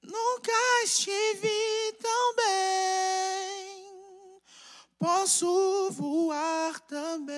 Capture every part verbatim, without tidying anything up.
Nunca estive tão bem, posso voar também.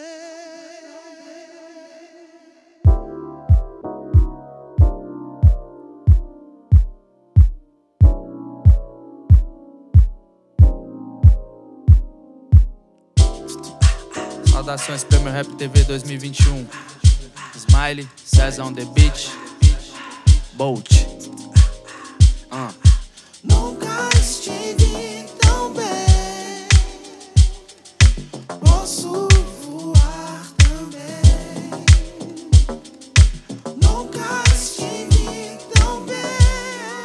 Saudações Prêmio Rap T V dois mil e vinte e um. Smiley, César on the beat, Bolt. Uh. Nunca estive tão bem, posso voar também. Nunca estive tão bem,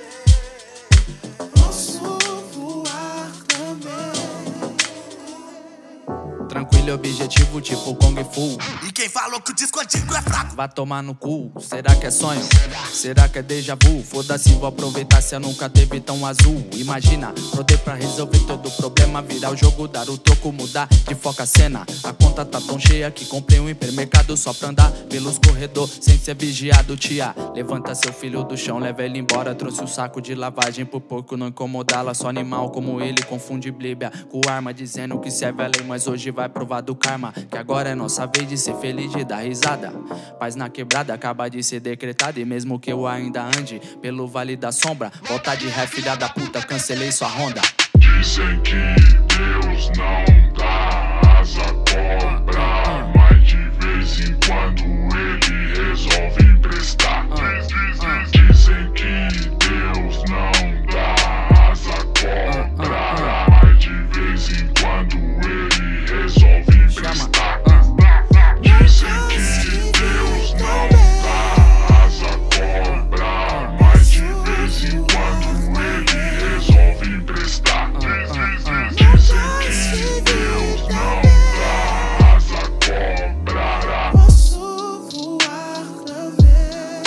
posso voar também. Tranquilo e objetivo, tipo Kung Fu. E quem falou que o disco antigo é fraco? Vai tomar no cu, será que é sonho? Será que é déjà vu? Foda-se, vou aproveitar se eu nunca teve tão azul. Imagina, poder pra resolver todo o problema, virar o jogo, dar o troco, mudar de foca a cena. A conta tá tão cheia que comprei um hipermercado só pra andar pelos corredores sem ser vigiado, tia. Levanta seu filho do chão, leva ele embora. Trouxe o saco de lavagem pro porco não incomodá-la. Só animal como ele confunde bíblia com arma, dizendo que serve a lei, mas hoje vai provar do karma. Que agora é nossa vez de ser feliz, de dar risada. Paz na quebrada acaba de ser decretada. E mesmo que eu ainda ande pelo vale da sombra, volta de ré, filha da puta, cancelei sua ronda. Dizem que Deus não dá asa à cobra, mas de vez em quando ele resolve emprestar. Dizem que Deus não dá asa à cobra, mas de vez em quando ele resolve emprestar. Dizem que Deus não dá asa à cobra, mas de vez em quando ele resolve emprestar. Dizem que Deus não dá asa à cobra, Posso voar também.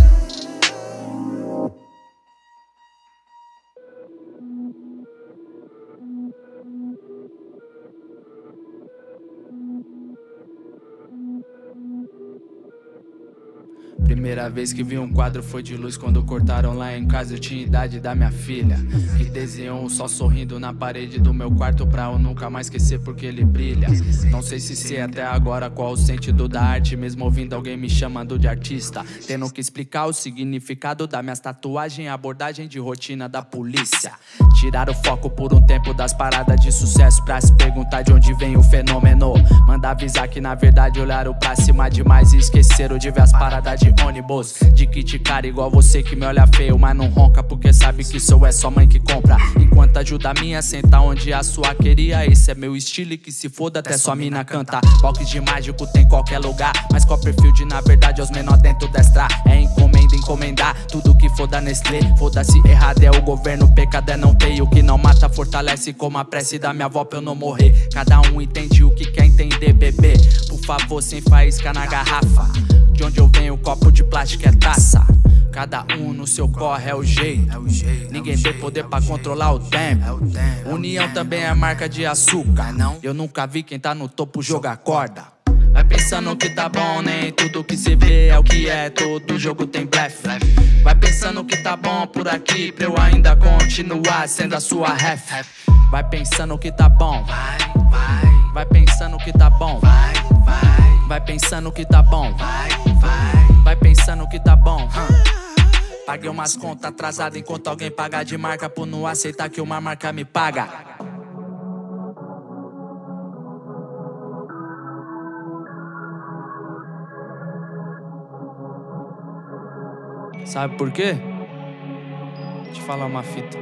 Primeira vez que vi um quadro foi de luz quando cortaram lá em casa. Eu tinha idade da minha filha, que desenhou um sol sorrindo na parede do meu quarto pra eu nunca mais esquecer porque ele brilha. Não sei se sei até agora qual o sentido da arte, mesmo ouvindo alguém me chamando de artista, tendo que explicar o significado das minhas tatuagens, abordagem de rotina da polícia. Tirar o foco por um tempo das paradas de sucesso pra se perguntar de onde vem o fenômeno. Mandar avisar que na verdade olharam pra cima demais e esqueceram de ver as paradas de ônibus. De criticar igual você que me olha feio, mas não ronca porque sabe que sou é só mãe que compra. Enquanto ajuda a minha, senta onde a sua queria. Esse é meu estilo e que se foda até sua mina canta. Box de mágico tem em qualquer lugar, mas qual perfil de na verdade os menor dentro da extra. É encomenda, encomendar tudo que for da Nestlé. Foda-se, errado é o governo, pecado é não ter. E o que não mata fortalece, como a prece da minha avó pra eu não morrer. Cada um entende o que quer entender, bebê. Por favor, sem faísca na garrafa. De onde eu venho, copo de plástico é taça. Cada um no seu corre é o jeito. Ninguém tem poder pra controlar o tempo. União também é marca de açúcar. Eu nunca vi quem tá no topo jogar corda. Vai pensando que tá bom, nem tudo que se vê é o que é. Todo jogo tem blefe. Vai pensando que tá bom por aqui pra eu ainda continuar sendo a sua ref. Vai pensando que tá bom. Vai pensando que tá bom. Vai pensando que tá bom. Vai pensando que tá bom. Paguei umas contas atrasadas enquanto alguém paga de marca por não aceitar que uma marca me paga. Sabe por quê? Vou te falar uma fita.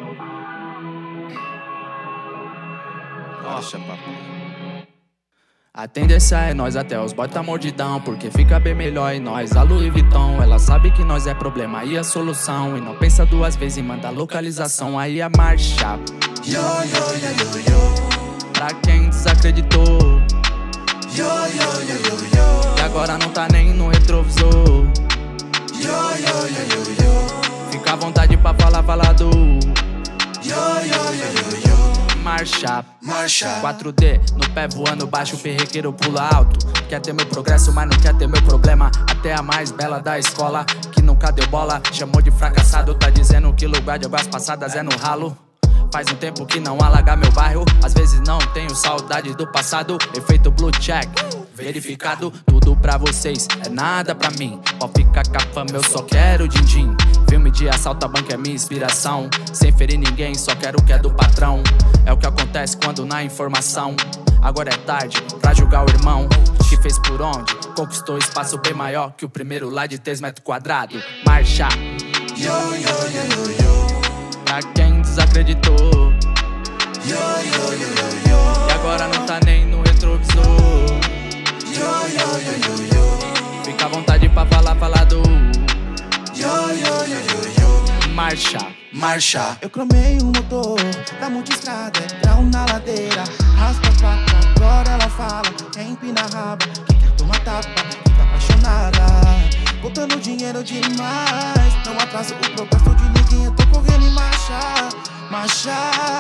Nossa, papai. A tendência é nós até os boy tá mordidão, porque fica bem melhor em nós. A Louis Vuitton, ela sabe que nós é problema e a solução. E não pensa duas vezes em mandar localização. Aí a marcha Yo, yo, yo, yo, yo. pra quem desacreditou. Yo, yo, yo, yo, yo. E agora não tá nem no retrovisor. Yo, yo, yo, yo, yo. Fica à vontade pra falar, falado. Yo, yo, yo, yo, yo. Marcha marcha, marcha. quatro D, no pé voando baixo, o perrequeiro pula alto. Quer ter meu progresso, mas não quer ter meu problema. Até a mais bela da escola, que nunca deu bola, chamou de fracassado. Tá dizendo que lugar de águas passadas é no ralo. Faz um tempo que não alaga meu bairro. Às vezes não tenho saudade do passado. Efeito blue check, verificado. Tudo pra vocês, é nada pra mim. Pode ficar com a fama, eu só quero din-din. Filme de assalto a banco é minha inspiração. Sem ferir ninguém, só quero o que é do patrão. É o que acontece quando na informação. Agora é tarde pra julgar o irmão que fez por onde, conquistou espaço bem maior que o primeiro lá de três metros quadrados. Marcha, Yo, yo, yo, yo, yo. pra quem desacreditou. Yo, yo, yo, yo, yo. E agora não tá nem no retrovisor. Yo, yo, yo, yo, yo. Fica à vontade pra falar, falar do Yo, yo, yo, yo, yo. marcha, Marcha. Eu cromei o motor da multistrada, é grau na ladeira. Raspa a placa, agora ela fala. Quer empina a raba, que quer tomar tapa, que tá apaixonada. Botando dinheiro demais, não atraso o progresso de ninguém. Eu tô correndo em marcha, marcha.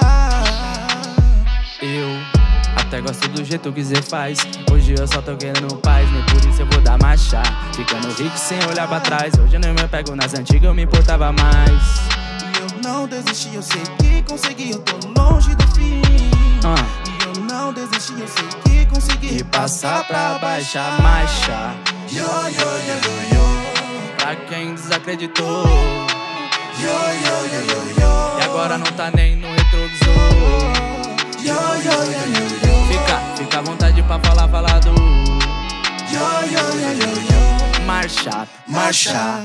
eu até gosto do jeito que cê faz. Hoje eu só tô querendo paz, nem por isso eu vou dar marcha. Ficando rico sem olhar pra trás. Hoje eu nem me pego nas antigas, eu me importava mais. E eu não desisti, eu sei que consegui, eu tô longe do fim. Ah. E eu não desisti, eu sei que consegui. E passar pra baixar marcha, Yo, yo, yo, yo, yo. pra quem desacreditou. Yo, yo, yo, yo, yo. E agora não tá nem no retrovisor. Yo, yo, yo, yo, yo. Fica, fica à vontade pra falar, falar do Yo, yo, yo, yo, yo. marcha, Marcha.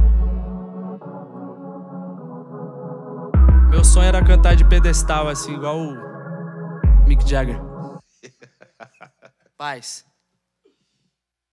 Meu sonho era cantar de pedestal, assim, igual o Mick Jagger. Paz.